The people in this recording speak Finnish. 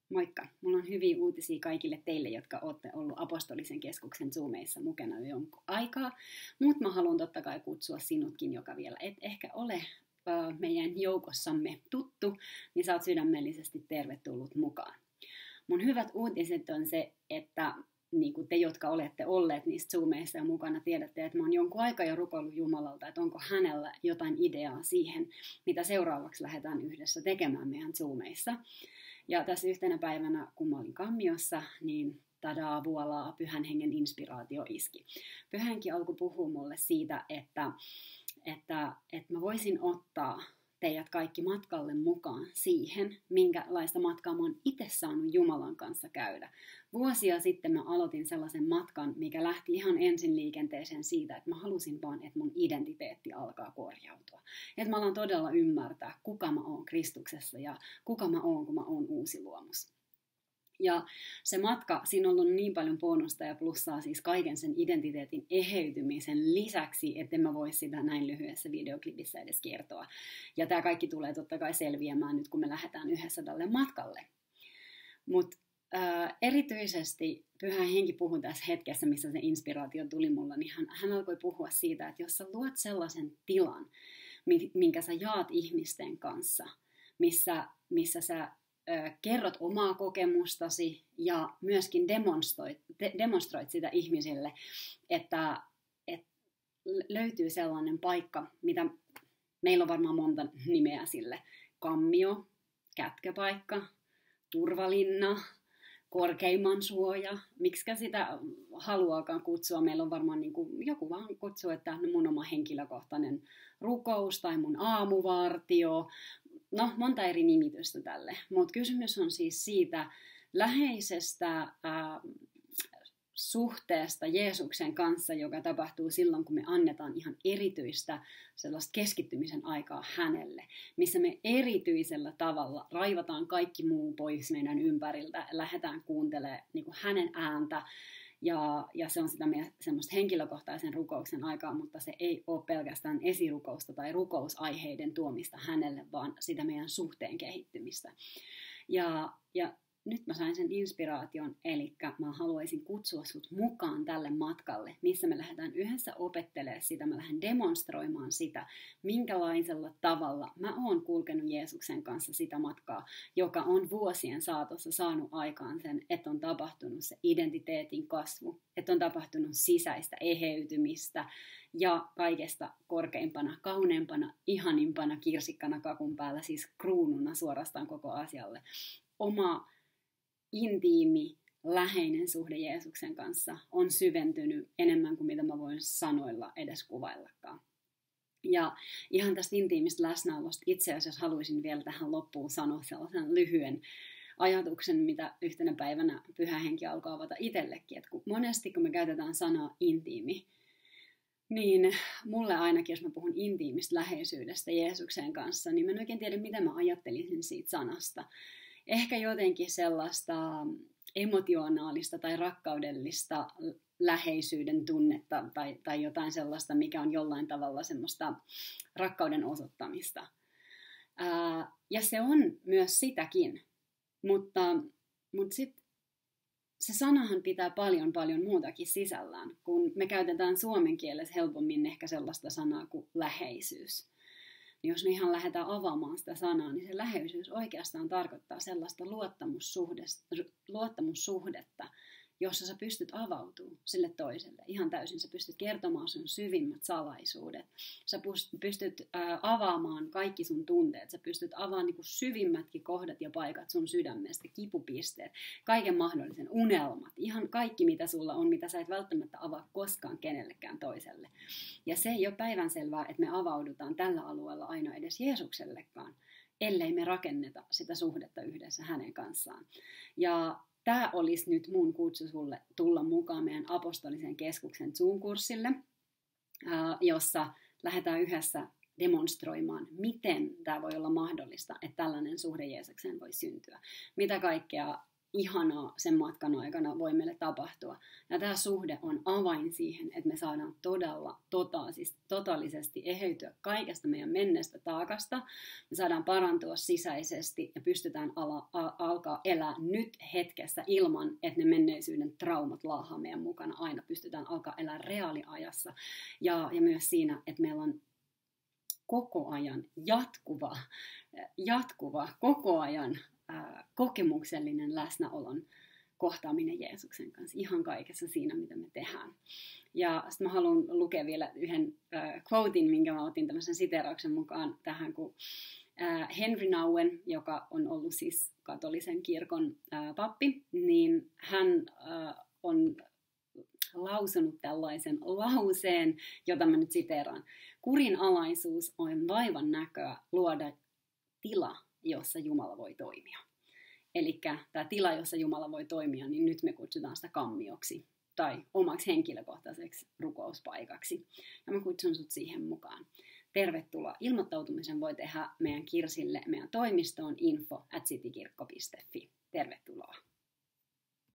Moikka! Mulla on hyviä uutisia kaikille teille, jotka olette ollut Apostolisen keskuksen Zoomeissa mukana jo jonkun aikaa. Mutta mä haluan totta kai kutsua sinutkin, joka vielä et ehkä ole meidän joukossamme tuttu, niin sä oot sydämellisesti tervetullut mukaan. Mun hyvät uutiset on se, että niin kuin te, jotka olette olleet niistä Zoomeissa ja mukana, tiedätte, että mä oon jonkun aikaa jo rukoillut Jumalalta, että onko hänellä jotain ideaa siihen, mitä seuraavaksi lähdetään yhdessä tekemään meidän Zoomeissa. Ja tässä yhtenä päivänä, kun mä olin kammiossa, niin tadaa vuolaa, Pyhän Hengen inspiraatio iski. Pyhä Henki alkoi puhua mulle siitä, että mä voisin ottaa teidät kaikki matkalle mukaan siihen, minkälaista matkaa mä oon itse saanut Jumalan kanssa käydä. Vuosia sitten mä aloitin sellaisen matkan, mikä lähti ihan ensin liikenteeseen siitä, että mä halusin vaan, että mun identiteetti alkaa korjautua. Että mä alan todella ymmärtää, kuka mä oon Kristuksessa ja kuka mä oon, kun mä oon uusi luomus. Ja se matka, siinä on ollut niin paljon bonusta ja plussaa siis kaiken sen identiteetin eheytymisen lisäksi, että mä voi sitä näin lyhyessä videoklipissä edes kertoa. Ja tämä kaikki tulee totta kai selviämään nyt, kun me lähdetään yhdessä tälle matkalle. Mutta erityisesti Pyhä Henki puhui tässä hetkessä, missä se inspiraatio tuli mulla, niin hän alkoi puhua siitä, että jos sä luot sellaisen tilan, minkä sä jaat ihmisten kanssa, missä sä kerrot omaa kokemustasi ja myöskin demonstroit sitä ihmisille, että löytyy sellainen paikka, mitä meillä on varmaan monta nimeä sille. Kammio, kätköpaikka, turvalinna, korkeimman suoja, miksikä sitä haluaakaan kutsua. Meillä on varmaan joku vaan kutsuu, että mun oma henkilökohtainen rukous tai mun aamuvartio. No, monta eri nimitystä tälle, mutta kysymys on siis siitä läheisestä suhteesta Jeesuksen kanssa, joka tapahtuu silloin, kun me annetaan ihan erityistä sellaista keskittymisen aikaa hänelle, missä me erityisellä tavalla raivataan kaikki muu pois meidän ympäriltä, lähdetään kuuntelemaan niin kuin hänen ääntä, ja se on sitä meidän semmoista henkilökohtaisen rukouksen aikaa, mutta se ei ole pelkästään esirukousta tai rukousaiheiden tuomista hänelle, vaan sitä meidän suhteen kehittymistä. Ja nyt mä sain sen inspiraation, eli mä haluaisin kutsua sut mukaan tälle matkalle, missä me lähdetään yhdessä opettelemaan sitä, mä lähden demonstroimaan sitä, minkälaisella tavalla mä oon kulkenut Jeesuksen kanssa sitä matkaa, joka on vuosien saatossa saanut aikaan sen, että on tapahtunut se identiteetin kasvu, että on tapahtunut sisäistä eheytymistä ja kaikesta korkeimpana, kauneimpana, ihanimpana kirsikkana kakun päällä, siis kruununa suorastaan koko asialle, oma intiimi, läheinen suhde Jeesuksen kanssa on syventynyt enemmän kuin mitä mä voin sanoilla edes kuvaillakaan. Ja ihan tästä intiimistä läsnäolosta itse asiassa haluaisin vielä tähän loppuun sanoa sellaisen lyhyen ajatuksen, mitä yhtenä päivänä Pyhä Henki alkaa avata itsellekin. Että monesti kun me käytetään sanaa intiimi, niin mulle ainakin, jos mä puhun intiimistä läheisyydestä Jeesuksen kanssa, niin mä en oikein tiedä, mitä mä ajattelisin siitä sanasta. Ehkä jotenkin sellaista emotionaalista tai rakkaudellista läheisyyden tunnetta tai jotain sellaista, mikä on jollain tavalla semmoista rakkauden osoittamista. Ja se on myös sitäkin, mutta sitten se sanahan pitää paljon muutakin sisällään, kun me käytetään suomen kielessä helpommin ehkä sellaista sanaa kuin läheisyys. Jos me ihan lähdetään avaamaan sitä sanaa, niin se läheisyys oikeastaan tarkoittaa sellaista luottamussuhdetta, jossa sä pystyt avautumaan sille toiselle ihan täysin. Sä pystyt kertomaan sun syvimmät salaisuudet. Sä pystyt avaamaan kaikki sun tunteet. Sä pystyt avaamaan niin kuin syvimmätkin kohdat ja paikat sun sydämestä, kipupisteet, kaiken mahdollisen unelmat. Ihan kaikki, mitä sulla on, mitä sä et välttämättä avaa koskaan kenellekään toiselle. Ja se ei ole päivänselvää, että me avaudutaan tällä alueella aina edes Jeesuksellekaan, ellei me rakenneta sitä suhdetta yhdessä hänen kanssaan. Ja tämä olisi nyt mun kutsu sulle tulla mukaan meidän apostolisen keskuksen Zoom-kurssille, jossa lähdetään yhdessä demonstroimaan, miten tämä voi olla mahdollista, että tällainen suhde Jeesukseen voi syntyä. Mitä kaikkea ihanaa sen matkan aikana voi meille tapahtua. Ja tämä suhde on avain siihen, että me saadaan totaalisesti eheytyä kaikesta meidän menneestä taakasta. Me saadaan parantua sisäisesti ja pystytään alkaa elää nyt hetkessä ilman, että ne menneisyyden traumat laahaa meidän mukana. Aina pystytään alkaa elää reaaliajassa ja myös siinä, että meillä on koko ajan jatkuva koko ajan kokemuksellinen läsnäolon kohtaaminen Jeesuksen kanssa ihan kaikessa siinä, mitä me tehdään. Ja sitten mä haluan lukea vielä yhden quotein, minkä mä otin tämmöisen siteerauksen mukaan tähän, kun Henry Nouwen, joka on ollut siis katolisen kirkon pappi, niin hän on lausunut tällaisen lauseen, jota mä nyt siteeraan. Kurinalaisuus on vaivan näköä luoda tila, jossa Jumala voi toimia. Eli tämä tila, jossa Jumala voi toimia, niin nyt me kutsutaan sitä kammioksi tai omaksi henkilökohtaiseksi rukouspaikaksi. Ja mä kutsun sut siihen mukaan. Tervetuloa. Ilmoittautumisen voi tehdä meidän Kirsille, meidän toimistoon info@citykirkko.fi. Tervetuloa.